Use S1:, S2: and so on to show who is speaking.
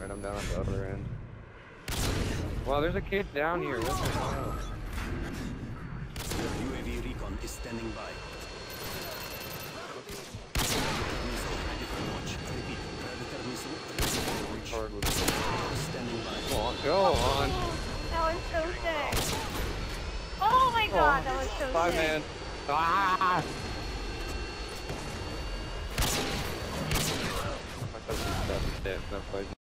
S1: Alright, I'm down at the other end. Wow, there's a kid down here. What the hell?
S2: UAV recon is standing by.
S1: Hard with
S2: standing by.
S1: Come on, go on.
S3: That was so sick. Oh my god, that was so sick.
S1: 5-man. Ah! I thought he was dead. No,